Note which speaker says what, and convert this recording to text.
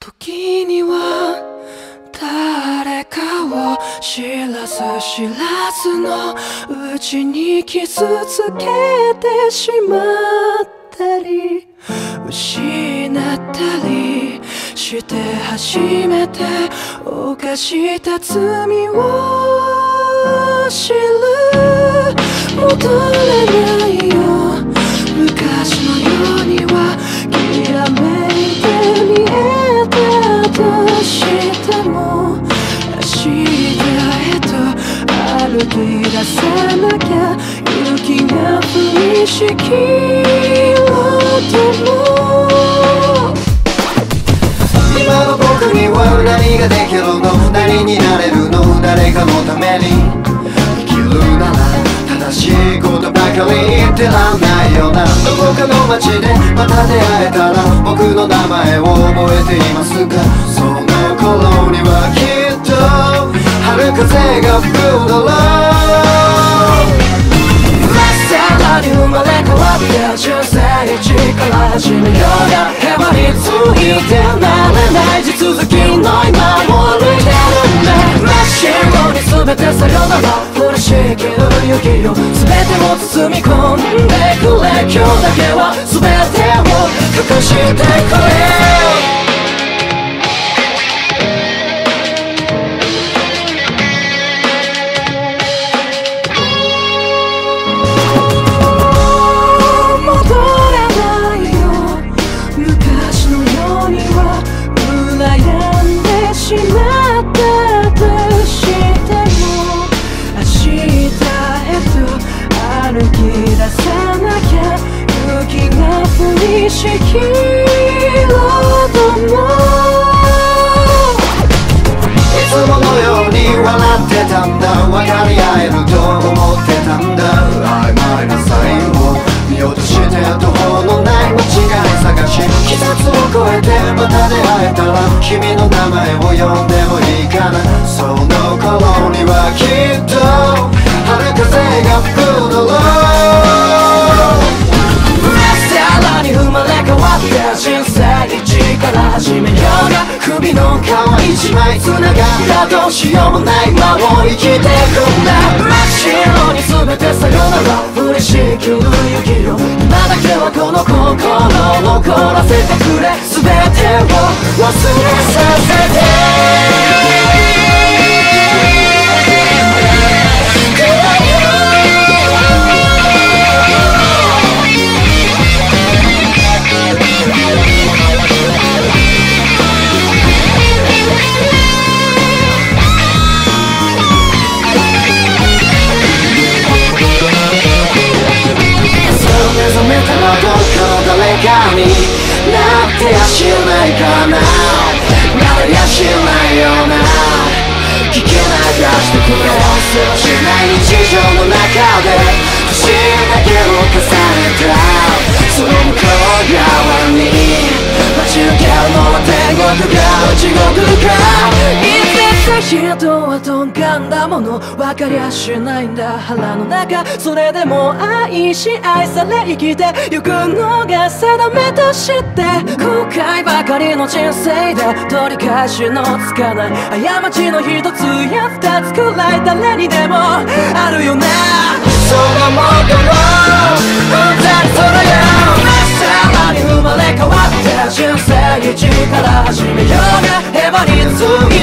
Speaker 1: 時には誰かを知らず知らずのうちに傷つけてしまったり失ったりして初めて犯した罪を知る。戻れないよ昔のようにはきらめいて見えたとしても明日へと歩き出さなきゃ勇気が降りしきろうとも。
Speaker 2: 今の僕には何ができるの、何になれるの、誰かのために生きるなら正しいことばかり言ってらんないよな。どこかの街でまた出会えたら僕の名前を覚えていますか。その頃にはきっと春風が吹くだろう。さらに生まれ変わって人生一から始めようがへばりついてなれない地続きの今を歩いてるんだ。真っ白に全てさよなら降りしきる雪よ全てを包み込んでくれ。今日だけは全てを隠してくれ。しきろうとも。いつものように笑ってたんだ、分かり合えると思ってたんだ。曖昧なサインを見落として途方のない間違い探し季節を越えてまた出会えたら君の名前を呼んでもいいかな。その頃にはきっと春風が吹くだろう。さらに生まれ変わって人生一から始めようが首の皮一枚繋がったどうしようもないまま生きてくんだ。真っ白に全てさよなら降りしきる雪よ今だけはこの心を残らせてくれ。全てを忘れさせてになってやしないかな、なれやしないよな。聞き流してくれ。せわしない日常の中で年だけを重ねたその向こう側に待ち受けるのは天国か地獄か。人はとんがんだもの分かりゃしないんだ腹の中。それでも愛し愛され生きてゆくのが定めとして後悔ばかりの人生で取り返しのつかない過ちの一つや二つくらい誰にでもあるよな。そのものを二人そろよさらに生まれ変わって人生一から始めようがへばりつい